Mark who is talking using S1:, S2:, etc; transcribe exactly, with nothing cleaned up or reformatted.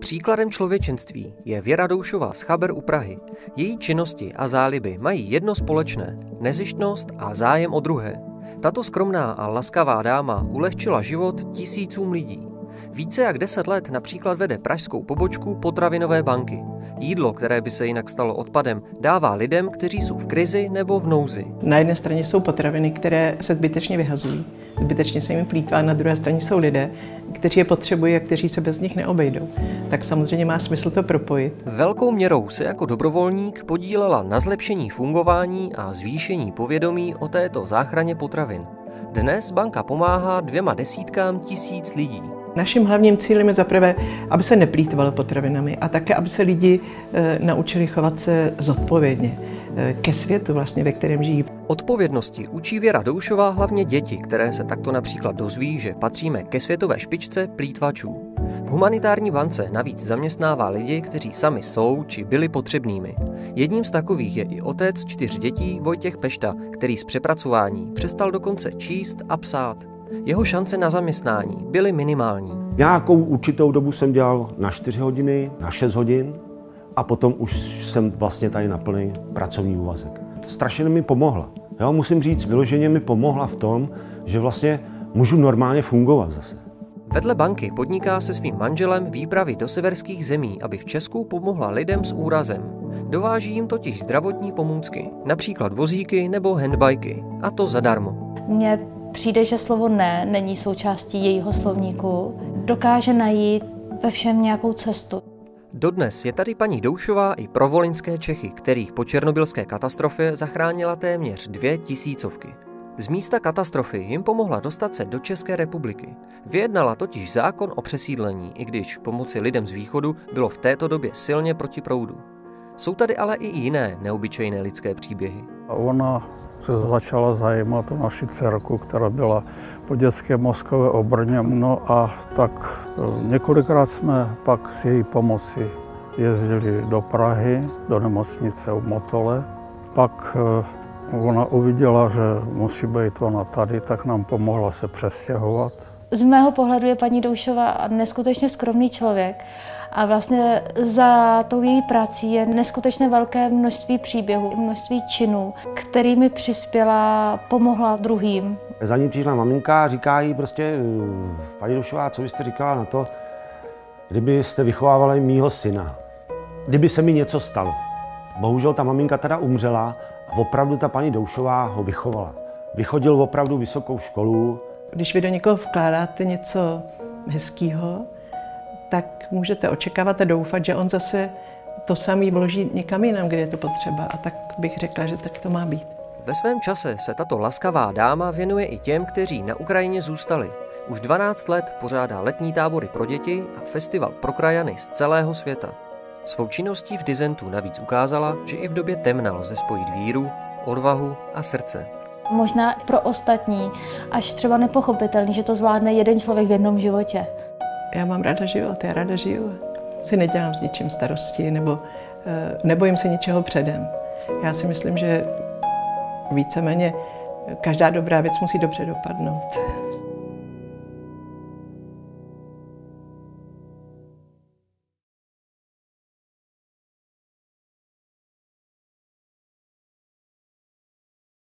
S1: Příkladem člověčenství je Věra Doušová z Chaber u Prahy. Její činnosti a záliby mají jedno společné – nezištnost a zájem o druhé. Tato skromná a laskavá dáma ulehčila život tisícům lidí. Více jak deset let například vede pražskou pobočku potravinové banky. Jídlo, které by se jinak stalo odpadem, dává lidem, kteří jsou v krizi nebo v nouzi.
S2: Na jedné straně jsou potraviny, které se zbytečně vyhazují, zbytečně se jim plýtvá, na druhé straně jsou lidé, kteří je potřebují a kteří se bez nich neobejdou. Tak samozřejmě má smysl to propojit.
S1: Velkou měrou se jako dobrovolník podílela na zlepšení fungování a zvýšení povědomí o této záchraně potravin. Dnes banka pomáhá dvěma desítkám tisíc lidí.
S2: Naším hlavním cílem je zaprvé, aby se neplýtvalo potravinami a také, aby se lidi e, naučili chovat se zodpovědně e, ke světu, vlastně, ve kterém žijí.
S1: Odpovědnosti učí Věra Doušová hlavně děti, které se takto například dozví, že patříme ke světové špičce plýtvačů. V humanitární bance navíc zaměstnává lidi, kteří sami jsou či byli potřebnými. Jedním z takových je i otec čtyř dětí Vojtěch Pešta, který z přepracování přestal dokonce číst a psát. Jeho šance na zaměstnání byly minimální.
S3: Nějakou určitou dobu jsem dělal na čtyři hodiny, na šest hodin a potom už jsem vlastně tady na plný pracovní úvazek. Strašně mi pomohla. Jo, musím říct, vyloženě mi pomohla v tom, že vlastně můžu normálně fungovat zase.
S1: Vedle banky podniká se svým manželem výpravy do severských zemí, aby v Česku pomohla lidem s úrazem. Dováží jim totiž zdravotní pomůcky, například vozíky nebo handbajky, a to zadarmo.
S4: Mně přijde, že slovo ne není součástí jejího slovníku. Dokáže najít ve všem nějakou cestu.
S1: Dodnes je tady paní Doušová i pro volyňské Čechy, kterých po černobylské katastrofě zachránila téměř dvě tisícovky. Z místa katastrofy jim pomohla dostat se do České republiky. Vyjednala totiž zákon o přesídlení, i když pomoci lidem z východu bylo v této době silně proti proudu. Jsou tady ale i jiné neobyčejné lidské příběhy.
S5: A ona se začala zajímat o naši dcerku, která byla po dětské mozkové obrně. No a tak několikrát jsme pak s její pomocí jezdili do Prahy, do nemocnice u Motole. Pak ona uviděla, že musí být ona tady, tak nám pomohla se přestěhovat.
S4: Z mého pohledu je paní Doušová neskutečně skromný člověk a vlastně za tou její prací je neskutečně velké množství příběhů, množství činů, kterými přispěla, pomohla druhým.
S3: Za ní přišla maminka a říká jí prostě, paní Doušová, co byste říkala na to, kdybyste vychovávali mýho syna, kdyby se mi něco stalo. Bohužel ta maminka teda umřela a opravdu ta paní Doušová ho vychovala. Vychodil opravdu vysokou školu.
S2: Když vy do někoho vkládáte něco hezkého, tak můžete očekávat a doufat, že on zase to samý vloží někam jinam, kde je to potřeba. A tak bych řekla, že tak to má být.
S1: Ve svém čase se tato laskavá dáma věnuje i těm, kteří na Ukrajině zůstali. Už dvanáct let pořádá letní tábory pro děti a festival pro krajany z celého světa. Svou činností v Disentu navíc ukázala, že i v době temna lze spojit víru, odvahu a srdce.
S4: Možná pro ostatní až třeba nepochopitelný, že to zvládne jeden člověk v jednom životě.
S2: Já mám ráda život, já ráda žiju. Si nedělám s ničím starosti nebo nebojím se ničeho předem. Já si myslím, že víceméně každá dobrá věc musí dobře dopadnout.